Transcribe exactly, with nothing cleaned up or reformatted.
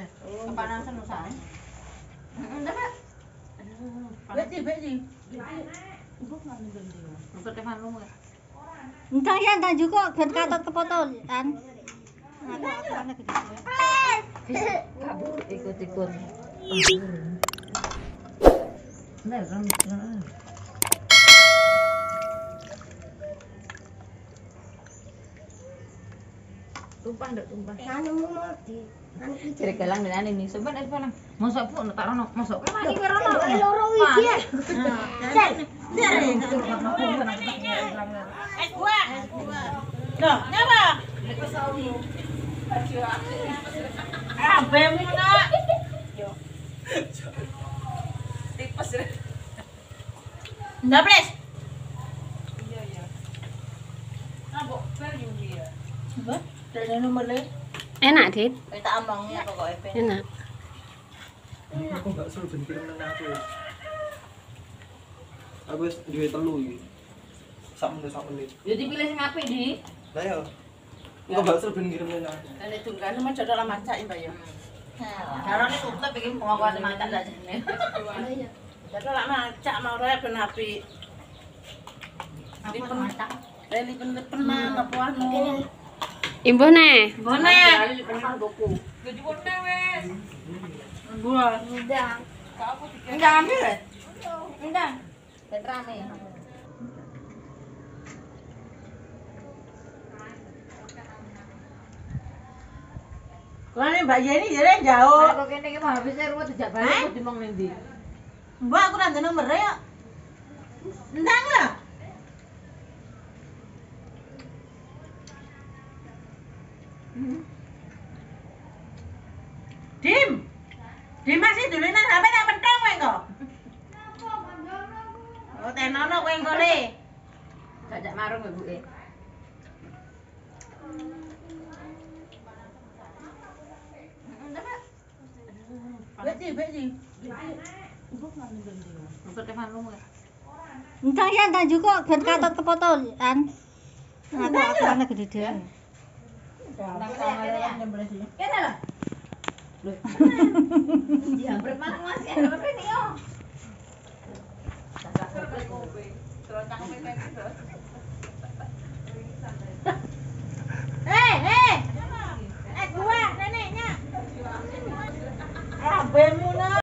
Kepanasan usah. Enggak, Pak. Beti, beti. Ibu nang ndi? Untuk telepon lu. Entah ya, entah juga ben katut kepotol kan. Aku aku ana gede. Kabur ikut-ikut. Nah, kan. Tumpah ndak tumpah. Anu mau di anu iki. Ciri kelang dengan ini sobat ada palang. Masuk pun tak rono, masuk. Lagi ke rono. Loro iki ya. Sen. Es buah. Loh, nyapa? Ah, bemu nak. Yo. Tipes. Ndak, Pres? Iya, iya. Ah, Mbok, bar yo ya. Coba, ada nomornya. Enak, Dit. Kita omongnya pokoknya. Enak. Aku gak suruh ben kirim nang aku. Aku wis duwe telu iki. Sak menit sak menit. Ya dipilih sing apik, Di. Lah ya. Aku gak suruh ben kirim nang aku. Nek tunggal mah jodoh lah macakin, Mbak ya. Karena ini tutup bikin pengakuan macam lah sini. Jodoh lah macak mau ora ben apik. Aku macam. Reli pen-penan apa anu. Imbuh neh. Bone. Pengen buku. Gaji bone wes. Buah. Udah. Aku dikira. Enggak ambil, Red. Enggak. Dan rame. Lah nek Mbak Yeni jare jauh. Kok kene iki mah habisnya ruwet dijak balik kok dimong ning ndi. Mbak aku nanti nomor ya. Ndang lah. Dim. Dim masih dulunan H P tak penting kowe kok. Oh, tenono kowe engko le. Jajak marung ibuke. Beti, beti. Untuk telepon lu. Entah ya, entah juga ben katut kepotol kan. Aku aku ana gede dhewe. Nang kamar yang nyembelih sini. Kene lho. Lho. Diambrek mana Mas ya? Apa ini yo? Eh, eh. Eh, gua neneknya. Ah, bem